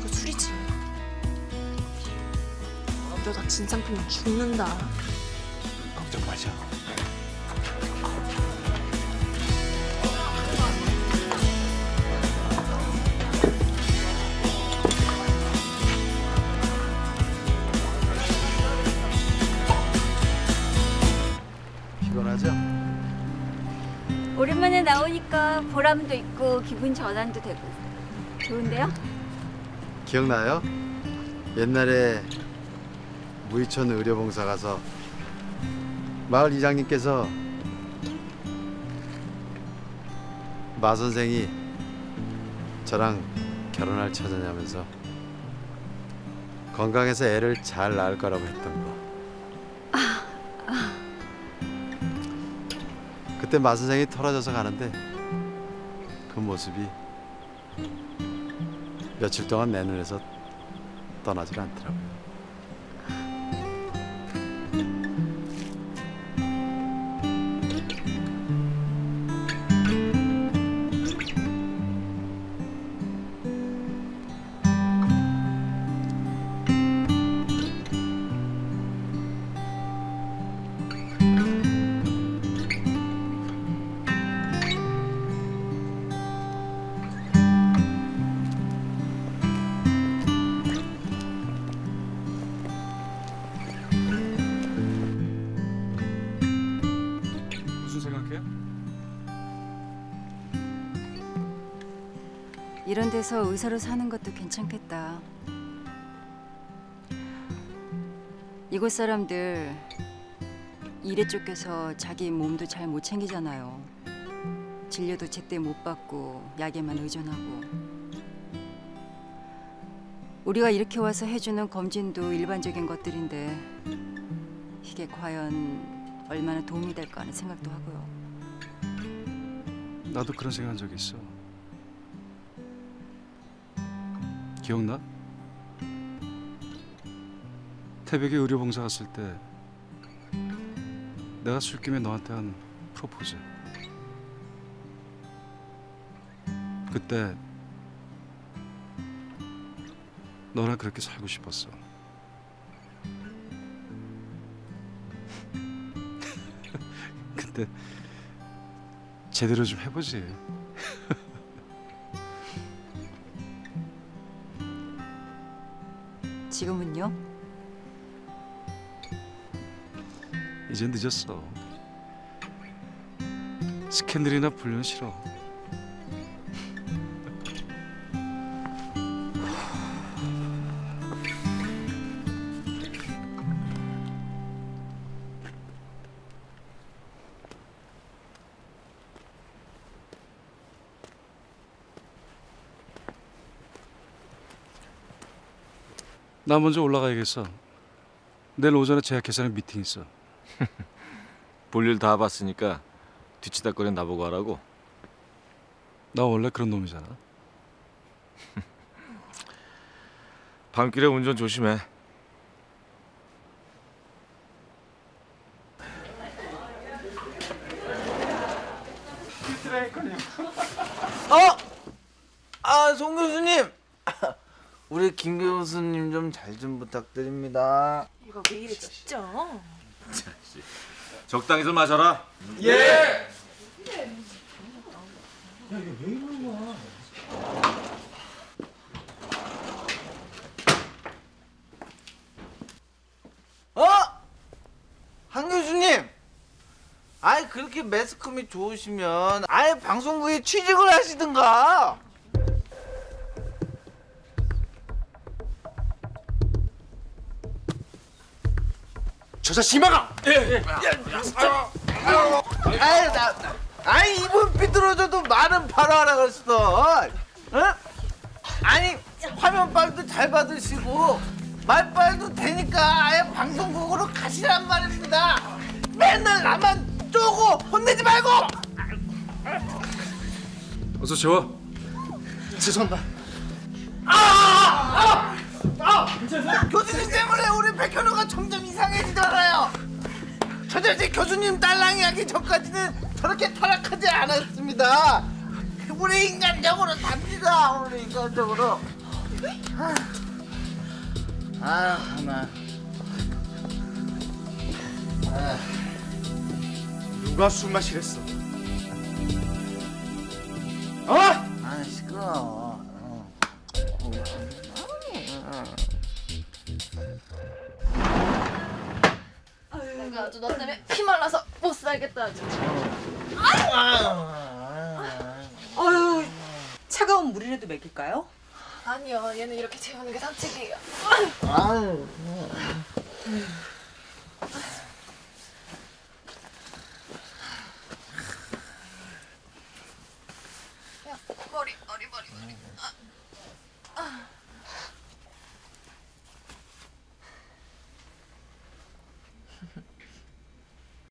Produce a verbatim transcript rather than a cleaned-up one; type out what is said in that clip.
이거 술이지. 이러다 진상 풀면 죽는다. 걱정 마셔. 피곤하죠? 오랜만에 나오니까 보람도 있고 기분 전환도 되고 좋은데요? 기억나요? 옛날에 무이천 의료봉사 가서 마을 이장님께서 마 선생이 저랑 결혼할 처자냐면서 건강해서 애를 잘 낳을 거라고 했던 거. 아, 아. 그때 마 선생이 털어져서 가는데 그 모습이 며칠 동안 내 눈에서 떠나질 않더라고요. 이런 데서 의사로 사는 것도 괜찮겠다. 이곳 사람들 일에 쫓겨서 자기 몸도 잘 못 챙기잖아요. 진료도 제때 못 받고 약에만 의존하고. 우리가 이렇게 와서 해주는 검진도 일반적인 것들인데 이게 과연 얼마나 도움이 될까 하는 생각도 하고요. 나도 그런 생각한 적이 있어. 기억나? 태백에 의료봉사 갔을 때 내가 술김에 너한테 한 프로포즈. 그때 너랑 그렇게 살고 싶었어. 근데 제대로 좀 해보지. 지금은요? 이제 늦었어. 스캔들이나 불면 싫어. 나 먼저 올라가야겠어. 내일 오전에 제약회사랑 미팅 있어. 볼일 다 봤으니까 뒤치다거리는 나보고 하라고. 나 원래 그런 놈이잖아. 밤길에 운전 조심해. 어? 아, 송 교수님. 우리 김 교수님 좀 잘 좀 부탁드립니다. 이거 왜 이래 진짜? 적당히 좀 마셔라. 예. 야, 이게 왜 이러는 거야? 어? 한 교수님. 아이 그렇게 매스컴이 좋으시면 아예 방송국에 취직을 하시든가. 저 자식 이마가! 예, 예. 아이 나, 나 아이 입은 삐뚤어져도 말은 바로 하라 그랬어. 어? 아니 화면빨도 잘 받으시고 말빨도 되니까 아예 방송국으로 가시란 말입니다. 맨날 나만 쪼고 혼내지 말고. 어서 재워. 죄송합니다. 아! 아! 아! 교수님 때문에 우리 백현우가 점점 이상해지잖아요. 저 자식 교수님 딸랑이 하기 전까지는 저렇게 타락하지 않았습니다. 우리 인간적으로 답니다. 우리 인간적으로. 아, 나. 누가 술 마시랬어? 어? 아, 시끄러워. 어. 내가 아주 너 때문에 피 말라서 못 살겠다 아주. 아유, 차가운 물이라도 먹일까요? 아니요, 얘는 이렇게 재우는 게 상책이에요. 아유. 야, 머리, 머리, 머리, 머리. 아, 아.